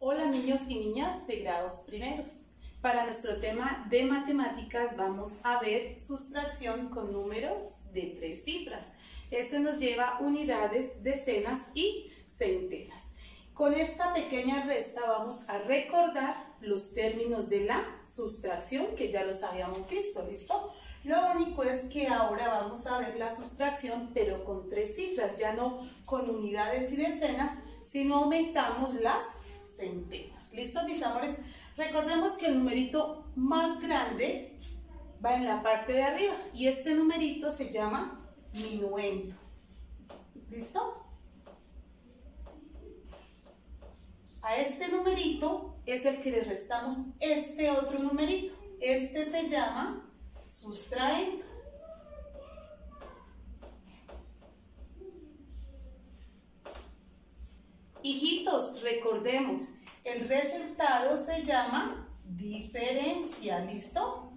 Hola niños y niñas de grados primeros. Para nuestro tema de matemáticas vamos a ver sustracción con números de 3 cifras. Esto nos lleva a unidades, decenas y centenas. Con esta pequeña resta vamos a recordar los términos de la sustracción que ya los habíamos visto, ¿listo? Lo único es que ahora vamos a ver la sustracción pero con 3 cifras, ya no con unidades y decenas, sino aumentamos las centenas. ¿Listo, mis amores? Recordemos que el numerito más grande va en la parte de arriba y este numerito se llama minuendo. ¿Listo? A este numerito es el que le restamos este otro numerito. Este se llama sustraendo. Hijitos, recordemos, el resultado se llama diferencia, ¿listo?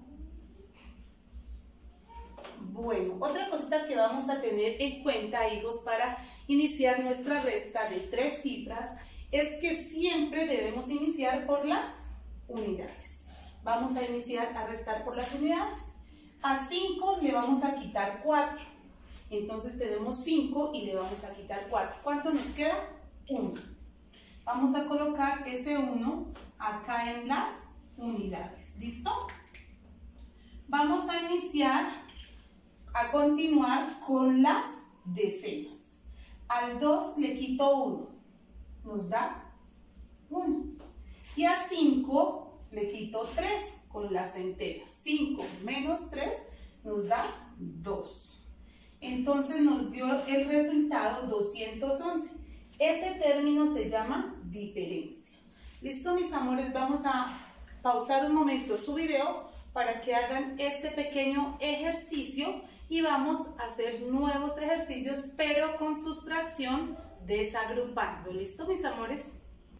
Bueno, otra cosita que vamos a tener en cuenta, hijos, para iniciar nuestra resta de 3 cifras, es que siempre debemos iniciar por las unidades. Vamos a iniciar a restar por las unidades. A 5 le vamos a quitar 4. Entonces tenemos 5 y le vamos a quitar 4. ¿Cuánto nos queda? 1. Vamos a colocar ese 1 acá en las unidades. ¿Listo? Vamos a iniciar a continuar con las decenas. Al 2 le quito 1. Nos da 1. Y a 5 le quito 3 con las enteras. 5 menos 3 nos da 2. Entonces nos dio el resultado 211. Ese término se llama diferencia. ¿Listo, mis amores? Vamos a pausar un momento su video para que hagan este pequeño ejercicio y vamos a hacer nuevos ejercicios, pero con sustracción desagrupando. ¿Listo, mis amores?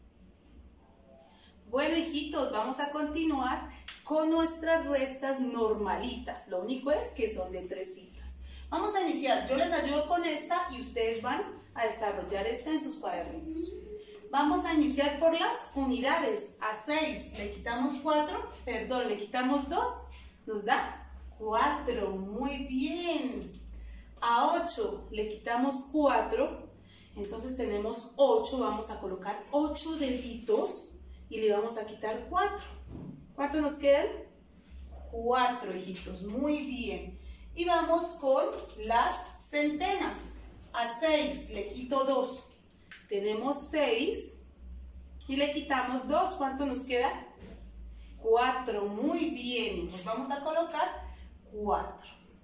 Bueno, hijitos, vamos a continuar con nuestras restas normalitas. Lo único es que son de 3 cifras. Vamos a iniciar. Yo les ayudo con esta y ustedes van a desarrollar esta en sus cuadernitos. Vamos a iniciar por las unidades. A 6 le quitamos 4, perdón, le quitamos 2, nos da 4. Muy bien. A 8 le quitamos 4, entonces tenemos 8. Vamos a colocar 8 deditos y le vamos a quitar 4. ¿Cuántos nos quedan? 4, hijitos. Muy bien. Y vamos con las centenas. A 6 le quito 2. Tenemos 6 y le quitamos 2. ¿Cuánto nos queda? 4. Muy bien. Nos vamos a colocar 4.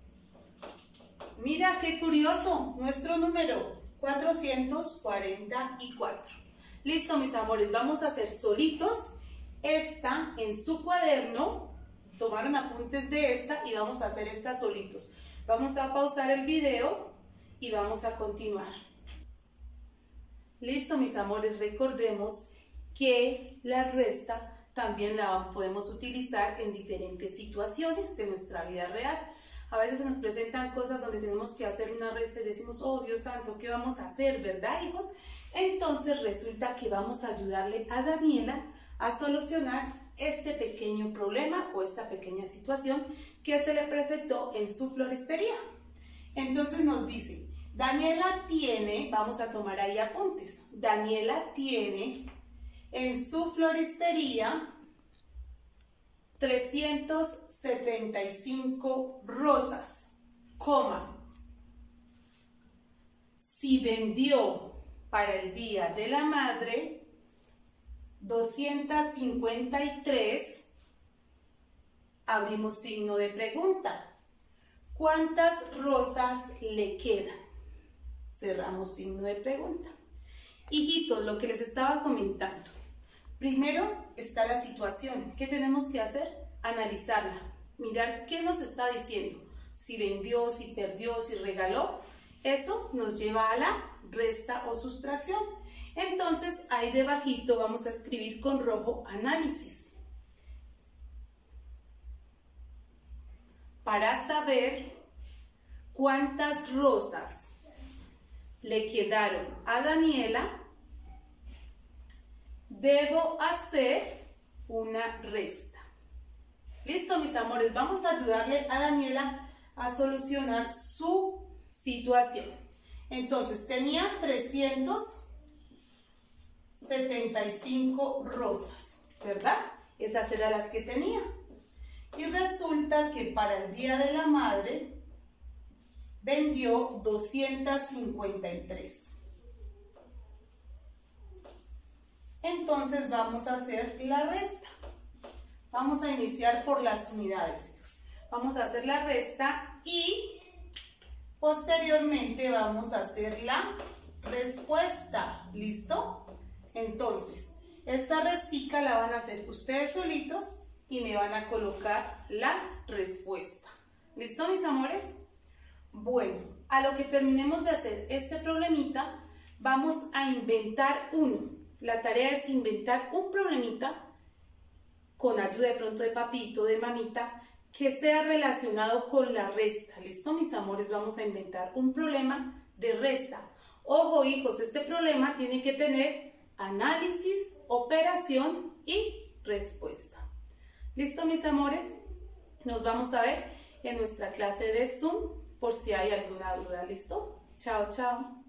Mira qué curioso. Nuestro número 444. Listo, mis amores. Vamos a hacer solitos esta en su cuaderno. Tomaron apuntes de esta y vamos a hacer esta solitos. Vamos a pausar el video y vamos a continuar. Listo, mis amores, recordemos que la resta también la podemos utilizar en diferentes situaciones de nuestra vida real. A veces se nos presentan cosas donde tenemos que hacer una resta y decimos, oh Dios santo, ¿qué vamos a hacer? ¿Verdad, hijos? Entonces resulta que vamos a ayudarle a Daniela a solucionar este pequeño problema o esta pequeña situación que se le presentó en su floristería. Entonces nos dice, Daniela tiene, vamos a tomar ahí apuntes, Daniela tiene en su floristería 375 rosas, coma. Si vendió para el Día de la Madre 253, abrimos signo de pregunta. ¿Cuántas rosas le quedan? Cerramos signo de pregunta. Hijitos, lo que les estaba comentando. Primero está la situación. ¿Qué tenemos que hacer? Analizarla. Mirar qué nos está diciendo. Si vendió, si perdió, si regaló. Eso nos lleva a la resta o sustracción. Entonces, ahí debajito vamos a escribir con rojo análisis. Para saber cuántas rosas le quedaron a Daniela debo hacer una resta. Listo, mis amores, vamos a ayudarle a Daniela a solucionar su situación. Entonces, tenía 375 rosas, ¿verdad? Esas eran las que tenía. Y resulta que para el Día de la Madre vendió 253. Entonces vamos a hacer la resta. Vamos a iniciar por las unidades, hijos. Vamos a hacer la resta y posteriormente vamos a hacer la respuesta. ¿Listo? Entonces, esta restica la van a hacer ustedes solitos y me van a colocar la respuesta. ¿Listo, mis amores? Bueno, a lo que terminemos de hacer este problemita, vamos a inventar uno. La tarea es inventar un problemita con ayuda de pronto de papito, de mamita, que sea relacionado con la resta. ¿Listo, mis amores? Vamos a inventar un problema de resta. Ojo, hijos, este problema tiene que tener análisis, operación y respuesta. ¿Listo, mis amores? Nos vamos a ver en nuestra clase de Zoom por si hay alguna duda. ¿Listo? Chao, chao.